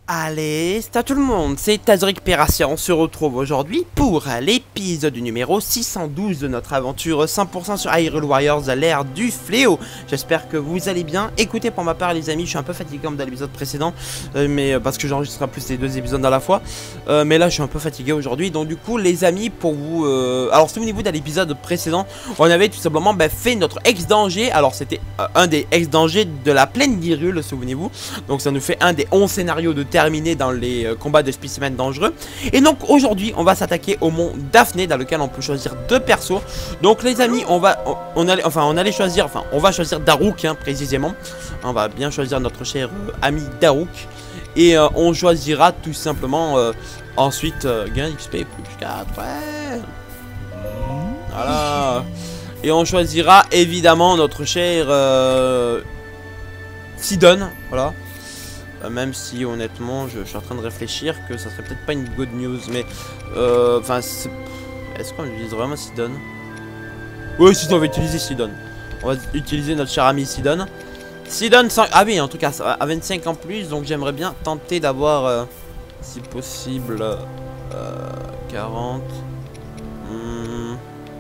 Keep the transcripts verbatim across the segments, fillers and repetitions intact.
Allez, c'est à tout le monde, c'est Tazric Perassia, on se retrouve aujourd'hui pour l'épisode numéro six cent douze de notre aventure cent pour cent sur Hyrule Warriors à l'ère du fléau. J'espère que vous allez bien. Écoutez, pour ma part les amis, je suis un peu fatigué comme dans l'épisode précédent, euh, mais parce que j'enregistre plus les deux épisodes à la fois, euh, mais là je suis un peu fatigué aujourd'hui, donc du coup les amis, pour vous... Euh... Alors souvenez-vous, dans l'épisode précédent, on avait tout simplement bah, fait notre ex-danger, alors c'était euh, un des ex-dangers de la plaine d'Hyrule, souvenez-vous, donc ça nous fait un des onze scénarios de terminé dans les euh, combats de spécimens dangereux. Et donc aujourd'hui on va s'attaquer au mont Daphné, dans lequel on peut choisir deux persos. Donc les amis, on va on, on allait enfin on allait choisir enfin on va choisir Daruk hein, précisément. On va bien choisir notre cher euh, ami Daruk. Et euh, on choisira tout simplement euh, ensuite euh, gain X P plus quatre. Ouais. Voilà. Et on choisira évidemment notre cher euh, Sidon. Voilà. Euh, même si honnêtement je, je suis en train de réfléchir que ça serait peut-être pas une good news, mais euh, enfin est-ce qu'on utilise vraiment Sidon? Oui, si on va utiliser Sidon, on va utiliser notre cher ami Sidon. Sidon cinq... ah oui, en tout cas à vingt-cinq en plus, donc j'aimerais bien tenter d'avoir euh, si possible euh, quarante. hmm.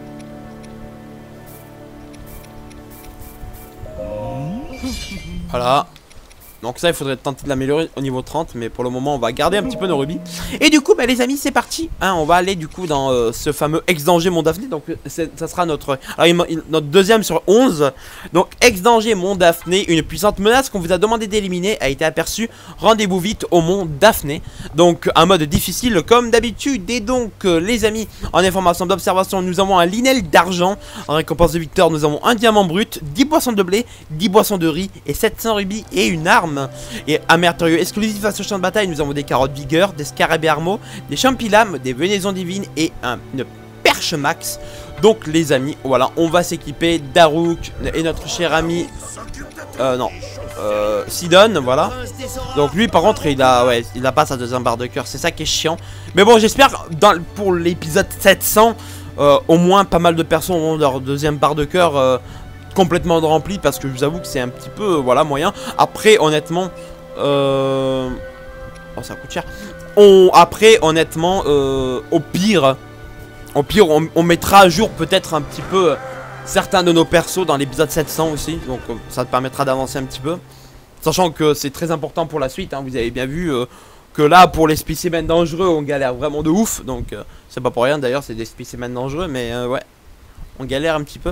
Voilà. Donc ça, il faudrait tenter de l'améliorer au niveau trente, mais pour le moment on va garder un petit peu nos rubis. Et du coup bah les amis, c'est parti hein, on va aller du coup dans euh, ce fameux ex-danger Mont Daphné. Donc ça sera notre alors, il, notre deuxième sur onze. Donc ex-danger Mont Daphné, une puissante menace qu'on vous a demandé d'éliminer a été aperçue. Rendez-vous vite au Mont Daphné. Donc un mode difficile comme d'habitude. Et donc euh, les amis, en information d'observation, nous avons un linel d'argent. En récompense de victoire, nous avons un diamant brut, dix boissons de blé, dix boissons de riz et sept cents rubis et une arme. Et amertorieux exclusif face au champ de bataille, nous avons des carottes vigueur, des scarabées armeaux, des champilames, des venaisons divines et un, une perche max. Donc les amis, voilà, on va s'équiper Daruk et notre cher ami euh, non euh, Sidon, voilà. Donc lui par contre il a ouais il a pas sa deuxième barre de cœur, c'est ça qui est chiant. Mais bon, j'espère dans pour l'épisode sept cents euh, au moins pas mal de personnes ont leur deuxième barre de cœur euh, complètement rempli, parce que je vous avoue que c'est un petit peu euh, voilà moyen. Après honnêtement euh... oh ça coûte cher. On après honnêtement euh, au pire au pire on, on mettra à jour peut-être un petit peu euh, certains de nos persos dans l'épisode sept cents aussi, donc euh, ça te permettra d'avancer un petit peu, sachant que c'est très important pour la suite hein. Vous avez bien vu euh, que là pour les spécimens dangereux on galère vraiment de ouf, donc euh, c'est pas pour rien d'ailleurs, c'est des spécimens dangereux, mais euh, ouais on galère un petit peu.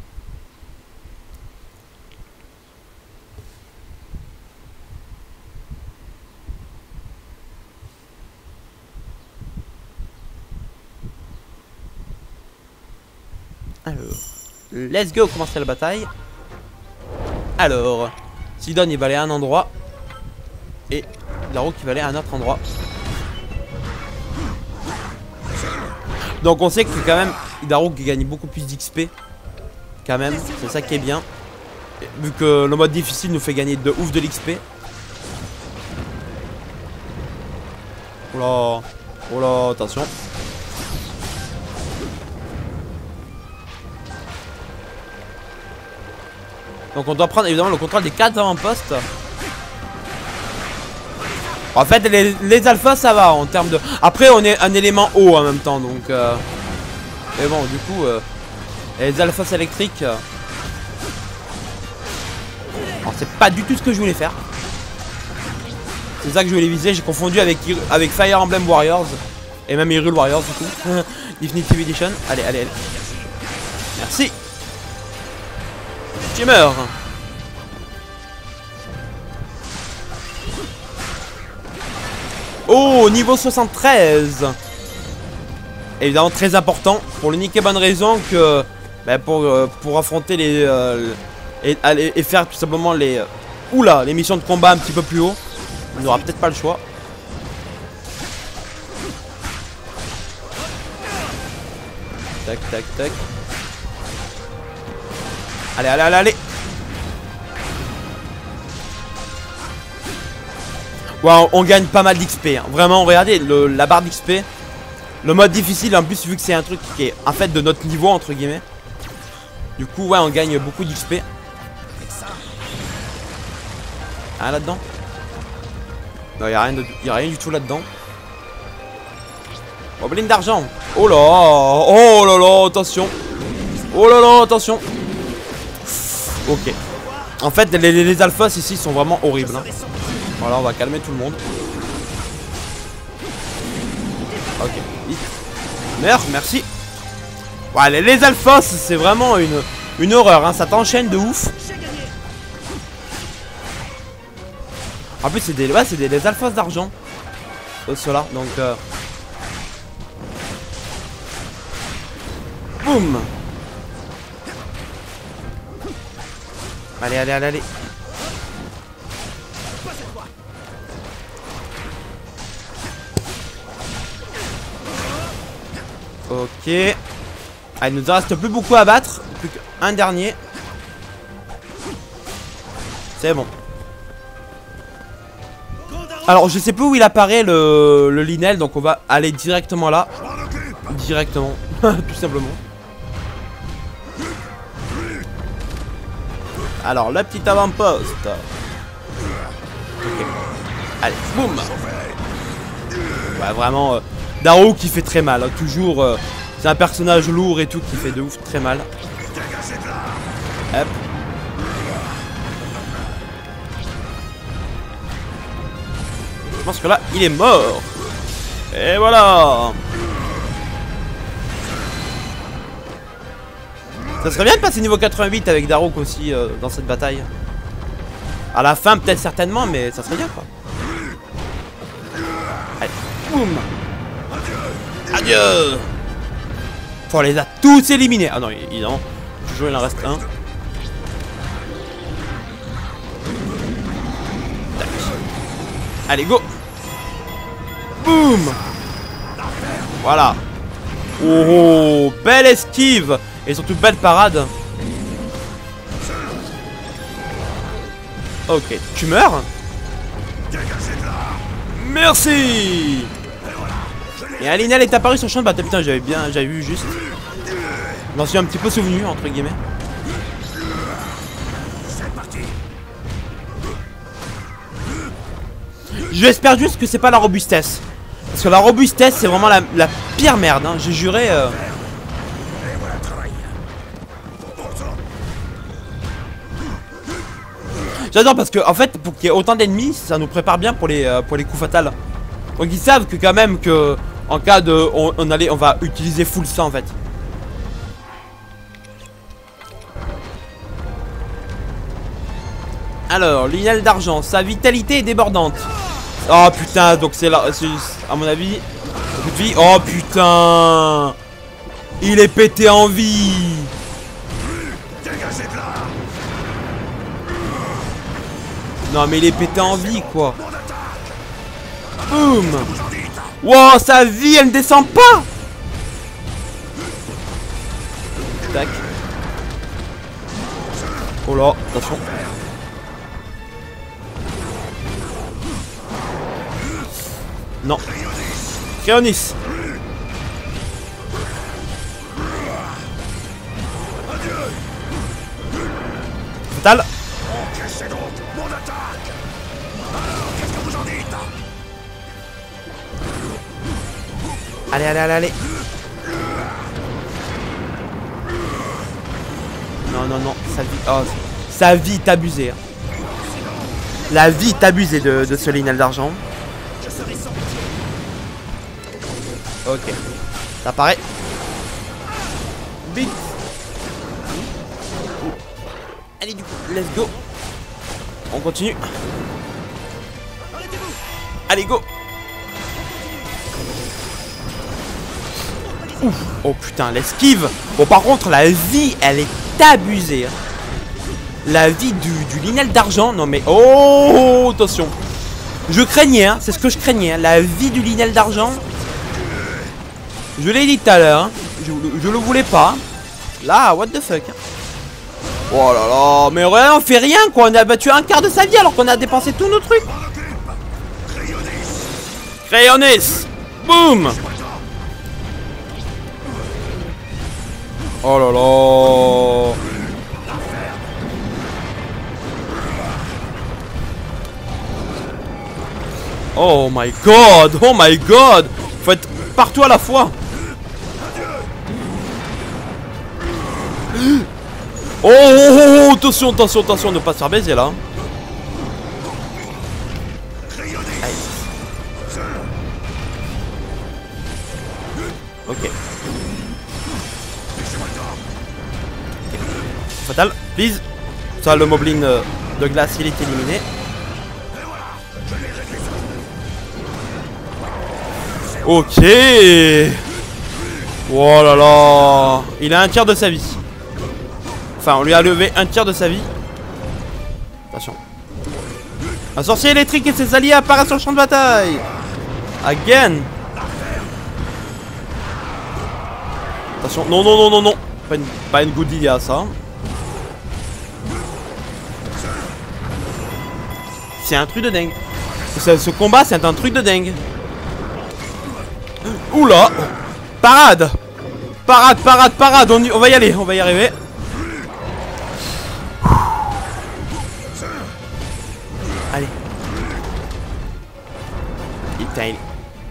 Alors, let's go, commencer la bataille. Alors, Sidon il va aller à un endroit et Daruk il va aller à un autre endroit. Donc on sait que quand même Daruk gagne beaucoup plus d'X P. Quand même, c'est ça qui est bien. Vu que le mode difficile nous fait gagner de ouf de l'X P. Oh là, oh là, attention. Donc on doit prendre évidemment le contrôle des quatre avant-postes. En fait les, les alphas ça va en termes de... Après on est un élément haut en même temps, donc euh... mais bon du coup euh... les alphas électriques euh... alors c'est pas du tout ce que je voulais faire. C'est ça que je voulais viser, j'ai confondu avec, avec Fire Emblem Warriors. Et même Hyrule Warriors du coup. Definitive Edition. Allez allez allez. Merci. Tu meurs. Oh, niveau soixante-treize. Évidemment très important, pour l'unique et bonne raison que bah, pour, euh, pour affronter les euh, et, aller, et faire tout simplement les euh, oula, les missions de combat un petit peu plus haut. On n'aura peut-être pas le choix. Tac tac tac. Allez, allez, allez, allez. Wow, on gagne pas mal d'X P hein. Vraiment, regardez le, la barre d'X P. Le mode difficile en plus, vu que c'est un truc qui est en fait de notre niveau entre guillemets. Du coup ouais, on gagne beaucoup d'X P. Ah, là-dedans. Non, y a rien, de... y a rien du tout là-dedans. Goblin d'argent. Oh là, oh là là, attention. Oh là là, attention. Ok. En fait, les, les, les alphas ici sont vraiment horribles. Hein. Voilà, on va calmer tout le monde. Ok. Meurs, merci. Ouais, les, les alphas, c'est vraiment une, une horreur. Hein. Ça t'enchaîne de ouf. En plus, c'est des, ouais, c'est des les alphas d'argent. Euh, Ceux-là, donc. Euh... Boum. Allez, allez, allez, allez. Ok. Ah, il nous en reste plus beaucoup à battre. Plus qu'un dernier. C'est bon. Alors, je sais plus où il apparaît le, le Linel, donc on va aller directement là. Directement, tout simplement. Alors, la petite avant-poste. Okay. Allez, boum. Ouais, vraiment, euh, Darrow qui fait très mal. Hein, toujours, euh, c'est un personnage lourd et tout qui fait de ouf très mal. Hop. Je pense que là, il est mort. Et voilà. Ça serait bien de passer niveau quatre-vingt-huit avec Darrow aussi euh, dans cette bataille. À la fin, peut-être certainement, mais ça serait bien quoi. Allez, boum. Adieu. Faut les a tous éliminés. Ah non, évidemment. Toujours il en reste un. Tac. Allez, go. Boum. Voilà. Oh, oh, belle esquive. Et surtout belle parade. Ok, tu meurs. Merci. Et Alinel est apparu sur le champ de bataille. Putain, j'avais bien, j'avais vu juste. Je m'en suis un petit peu souvenu, entre guillemets. J'espère juste que c'est pas la robustesse. Parce que la robustesse, c'est vraiment la, la pire merde. Hein. J'ai juré. Euh... J'adore parce que en fait pour qu'il y ait autant d'ennemis ça nous prépare bien pour les, euh, pour les coups fatals. Donc ils savent que quand même que en cas de on, on, allait, on va utiliser full ça en fait. Alors Linel d'argent, sa vitalité est débordante. Oh putain, donc c'est là, à mon avis vie. Oh putain, il est pété en vie. Non mais il est pété en vie quoi. Boum. Wow, sa vie elle ne descend pas. Tac. Oh là, attention. Non. Créonis. Fatal. Allez, allez, allez, allez. Non, non, non. Sa vie, oh, sa vie est abusée. Hein. La vie est abusée de, de ce Linel d'argent. Ok. Ça paraît. Vite. Allez, du coup, let's go. On continue. Allez, go. Ouf. Oh putain, l'esquive. Bon par contre la vie elle est abusée. La vie du, du Linel d'argent. Non mais oh attention. Je craignais hein, c'est ce que je craignais hein. La vie du Linel d'argent. Je l'ai dit tout à l'heure hein. je, je le voulais pas. Là what the fuck hein. Oh là là. Mais rien on fait rien quoi. On a battu un quart de sa vie alors qu'on a dépensé tous nos trucs. Créonis. Boum. Oh là là. Oh my god, oh my god. Faut être partout à la fois. Oh, oh, oh, oh, attention, attention, attention, ne pas se faire baiser là. Ok. Fatal, please. Ça, le moblin de glace, il est éliminé. Ok. Oh là là. Il a un tiers de sa vie. Enfin, on lui a levé un tiers de sa vie. Attention. Un sorcier électrique et ses alliés apparaissent sur le champ de bataille. Again. Attention. Non, non, non, non, non. Pas une, pas une good idea, ça. C'est un truc de dingue. Ce, ce combat, c'est un truc de dingue. Oula. Parade. Parade, parade, parade. On, y, on va y aller, on va y arriver. Allez. Putain, il...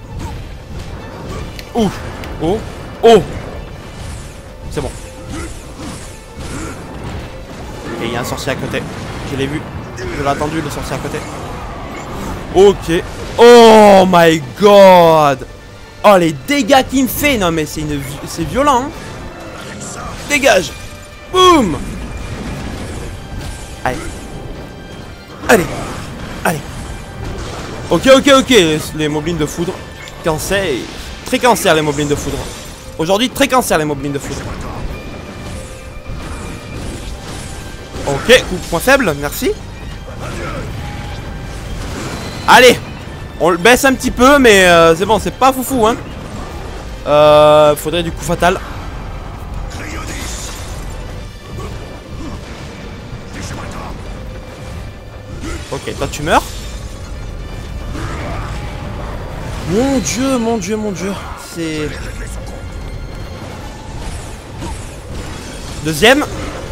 Ouh. Oh. Oh. C'est bon. Et il y a un sorcier à côté. Je l'ai vu. Je l'ai attendu, le sorcier à côté. Ok. Oh my god. Oh les dégâts qu'il me fait. Non mais c'est une... c'est violent hein. Dégage. Boum. Allez. Allez. Allez. Ok ok ok. Les moblins de foudre. Cancer. Très cancer les moblins de foudre. Aujourd'hui très cancer les moblins de foudre. Ok. Coup point faible. Merci. Allez. On le baisse un petit peu, mais euh, c'est bon, c'est pas foufou, hein. Euh, faudrait du coup fatal. Ok, toi tu meurs. Mon dieu, mon dieu, mon dieu. C'est... Deuxième.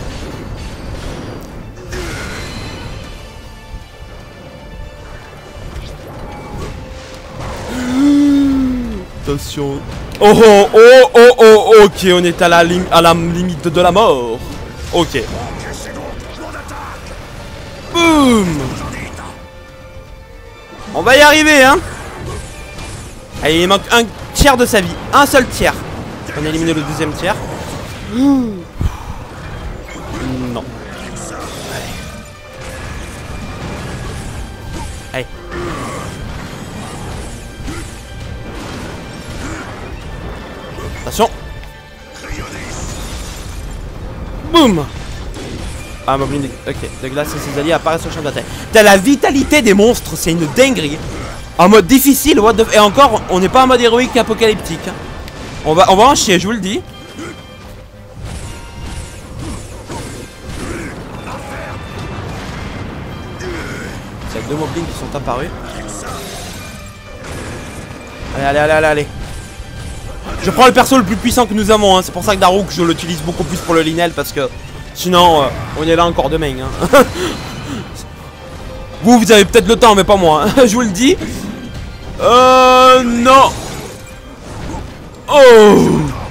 Attention. Oh oh oh oh oh. Ok, on est à la, lim à la limite de la mort. Ok. Boum. On va y arriver hein. Allez, il manque un tiers de sa vie. Un seul tiers. On a éliminé le deuxième tiers. Non. Allez. Allez. Attention. Boum. Ah, moblin de... Ok, de glace et ses alliés apparaissent sur le champ de bataille. T'as la vitalité des monstres, c'est une dinguerie. En mode difficile, what the... Et encore, on n'est pas en mode héroïque apocalyptique. On va, on va en chier, je vous le dis. Il y a deux moblins qui sont apparus. Allez, allez, allez, allez, allez. Je prends le perso le plus puissant que nous avons, hein. C'est pour ça que Daruk je l'utilise beaucoup plus pour le Linel parce que sinon euh, on est là encore demain hein. Vous vous avez peut-être le temps mais pas moi hein. Je vous le dis. Euh non. Oh.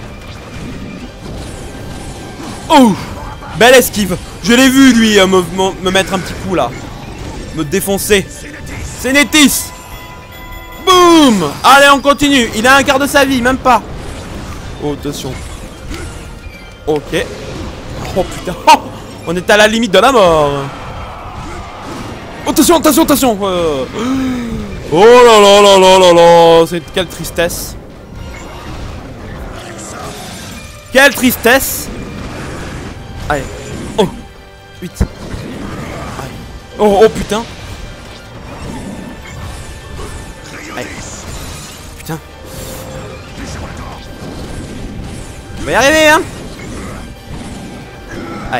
Oh. Belle esquive. Je l'ai vu lui euh, me, me, me mettre un petit coup là. Me défoncer. C'est Nétis. Boum. Allez on continue. Il a un quart de sa vie, même pas. Oh attention. Ok. Oh putain. Oh, on est à la limite de la mort. Oh, attention, attention, attention. euh... Oh là là là là là là. C'est quelle tristesse. Quelle tristesse. Allez. Oh. huit. Allez. Oh, oh putain. Allez. Putain. On va y arriver hein. Allez.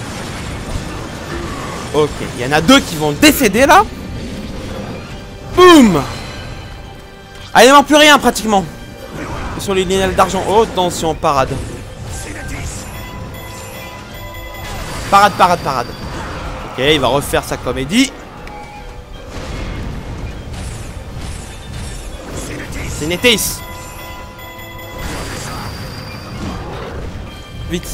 Ok, il y en a deux qui vont décéder là. Boum. Allez, il ne manque plus rien pratiquement. Sur les lignes d'argent. Oh, attention, parade. Parade, parade, parade. Ok, il va refaire sa comédie. C'est Nétis. Vite.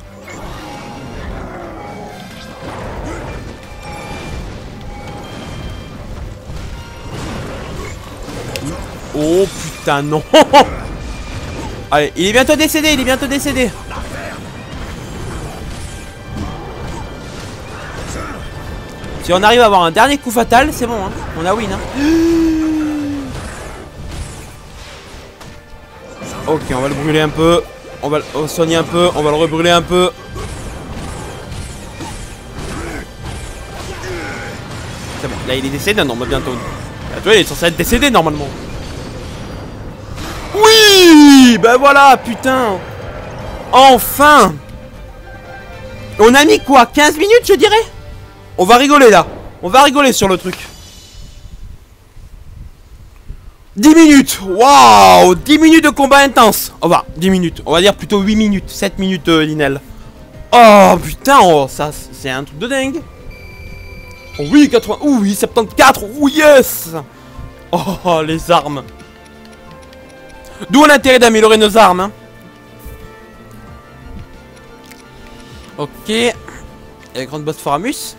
Oh putain non. Allez, il est bientôt décédé, il est bientôt décédé. Si on arrive à avoir un dernier coup fatal, c'est bon, hein. On a win, hein. Ok, on va le brûler un peu. On va le soigner un peu, on va le rebrûler un peu. C'est bon, là il est décédé, non, mais bientôt. Là, toi, il est censé être décédé normalement. Oui, ben voilà, putain. Enfin. On a mis quoi, quinze minutes je dirais. On va rigoler là. On va rigoler sur le truc. dix minutes. Waouh, dix minutes de combat intense. On va, dix minutes. On va dire plutôt huit minutes. sept minutes, euh, Linel. Oh putain, oh, ça c'est un truc de dingue. Oh, oui, quatre-vingts. Oh, oui, soixante-quatorze. Oh yes. Oh, les armes. D'où l'intérêt d'améliorer nos armes, hein. Ok. Et la grande boss Foramus.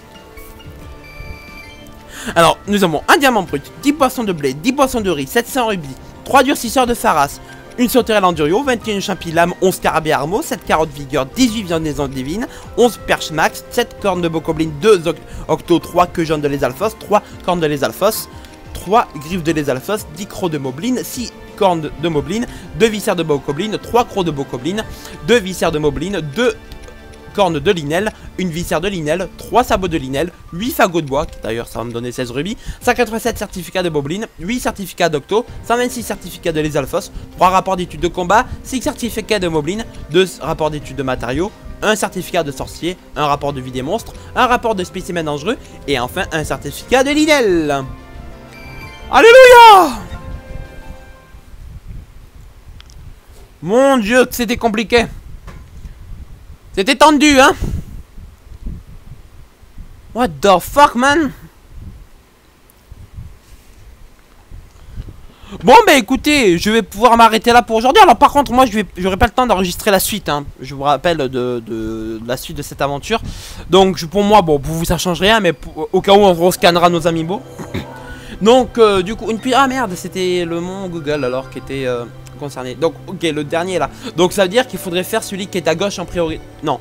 Alors, nous avons un diamant brut, dix poissons de blé, dix poissons de riz, sept cents rubis, trois durcisseurs de Pharas, une sauterelle endurio, vingt et un champis lame, onze scarabées armo, sept carottes vigueur, dix-huit viandaisons divines, onze perches max, sept cornes de bokoblin, deux octo, trois queues jaunes de lésalphos, trois cornes de lésalphos, trois griffes de lésalphos, dix crocs de moblin, six cornes de moblin, deux viscères de bokoblin, trois crocs de bokoblin, deux viscères de moblin, deux cornes de linel, une viscère de linel, trois sabots de linel, huit fagots de bois, d'ailleurs ça va me donner seize rubis, cent quatre-vingt-sept certificats de boblin, huit certificats d'octo, cent vingt-six certificats de lésalphos, trois rapports d'études de combat, six certificats de moblin, deux rapports d'études de matériaux, un certificat de sorcier, un rapport de vie des monstres, un rapport de spécimens dangereux, et enfin un certificat de linel. Alléluia! Mon dieu que c'était compliqué. C'était tendu, hein. What the fuck, man. Bon, bah écoutez, je vais pouvoir m'arrêter là pour aujourd'hui. Alors par contre, moi, je vais, j'aurai pas le temps d'enregistrer la suite, hein. Je vous rappelle de, de, de la suite de cette aventure. Donc, pour moi, bon, pour vous, ça change rien, mais pour, au cas où, on rescannera nos amiibo. Donc, euh, du coup, une puis ah merde, c'était le mont Google alors qui était euh, concerné. Donc, ok, le dernier là. Donc, ça veut dire qu'il faudrait faire celui qui est à gauche en priorité. Non.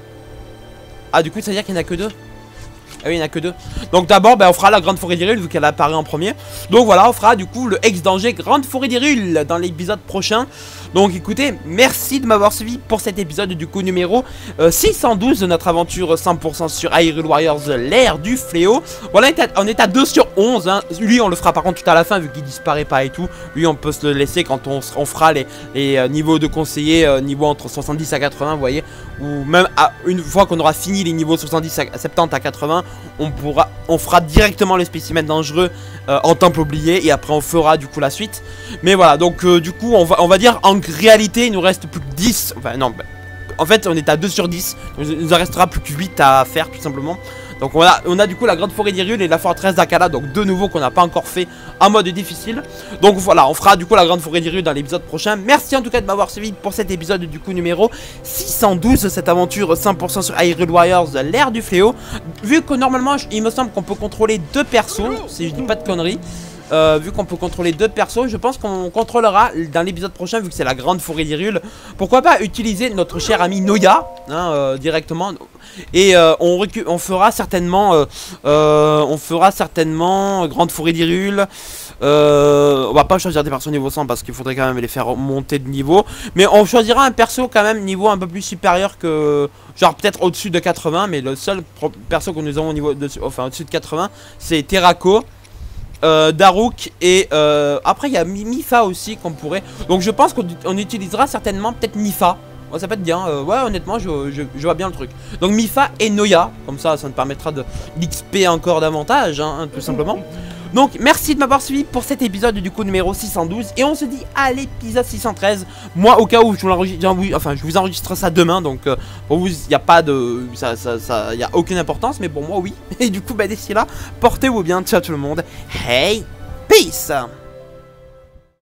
Ah, du coup, ça veut dire qu'il n'y en a que deux. Ah oui, il n'y en a que deux. Donc d'abord, ben, on fera la grande forêt d'Hyrule vu qu'elle apparaît en premier. Donc voilà, on fera du coup le ex-danger grande forêt d'Hyrule dans l'épisode prochain. Donc écoutez, merci de m'avoir suivi pour cet épisode du coup numéro euh, six cent douze de notre aventure cent pour cent sur Hyrule Warriors, l'ère du fléau. Voilà, on est à, on est à deux sur onze, hein. Lui on le fera par contre tout à la fin vu qu'il disparaît pas et tout. Lui on peut se le laisser quand on, on fera les, les euh, niveaux de conseiller, euh, niveau entre soixante-dix à quatre-vingts, vous voyez. Ou même à, une fois qu'on aura fini les niveaux soixante-dix à soixante-dix à quatre-vingts, on pourra, on fera directement les spécimens dangereux euh, en temple oublié et après on fera du coup la suite. Mais voilà, donc euh, du coup on va, on va dire en réalité il nous reste plus que dix. Enfin non, bah, en fait on est à deux sur dix. Donc, il nous en restera plus que huit à faire tout simplement. Donc voilà, on a du coup la grande forêt d'Hyrule et la forteresse d'Akala, donc deux nouveaux qu'on n'a pas encore fait en mode difficile. Donc voilà, on fera du coup la grande forêt d'Hyrule dans l'épisode prochain. Merci en tout cas de m'avoir suivi pour cet épisode du coup numéro six cent douze, cette aventure cent pour cent sur Hyrule Warriors, l'ère du fléau. Vu que normalement il me semble qu'on peut contrôler deux persos, si je dis pas de conneries. Euh, vu qu'on peut contrôler deux persos, je pense qu'on contrôlera dans l'épisode prochain, vu que c'est la grande forêt d'Hyrule. Pourquoi pas utiliser notre cher ami Noya hein, euh, directement. Et euh, on, on fera certainement euh, euh, On fera certainement grande forêt d'Hyrule. euh, On va pas choisir des persos niveau cent parce qu'il faudrait quand même les faire monter de niveau. Mais on choisira un perso quand même niveau un peu plus supérieur que... Genre peut-être au-dessus de quatre-vingts. Mais le seul perso que nous avons au niveau de, enfin au-dessus de quatre-vingts, c'est Terako. Euh, Daruk et euh, après il y a Mipha aussi qu'on pourrait. Donc je pense qu'on utilisera certainement peut-être Mipha. Ouais, ça peut être bien. Euh, ouais, honnêtement, je, je, je vois bien le truc. Donc Mipha et Noya. Comme ça, ça nous permettra de d'X P encore davantage, hein, tout simplement. Donc merci de m'avoir suivi pour cet épisode du coup numéro six cent douze. Et on se dit à l'épisode six cent treize. Moi au cas où je vous l'enregistre, enfin je vous enregistre ça demain. Donc euh, pour vous il n'y a pas de... Ça, ça, ça, y a aucune importance. Mais pour moi oui. Et du coup bah d'ici là, portez-vous bien. Ciao tout le monde. Hey, peace.